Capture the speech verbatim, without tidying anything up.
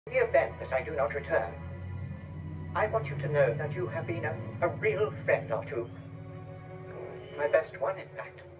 In the event that I do not return, I want you to know that you have been a, a real friend or two. My best one, in fact.